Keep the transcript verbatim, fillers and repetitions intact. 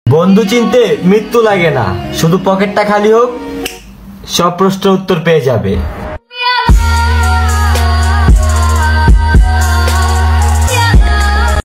বন্ধু চিনতে মৃত্যু লাগে না, শুধু পকেটটা খালি হোক, সব প্রশ্নের উত্তর পেয়ে যাবে।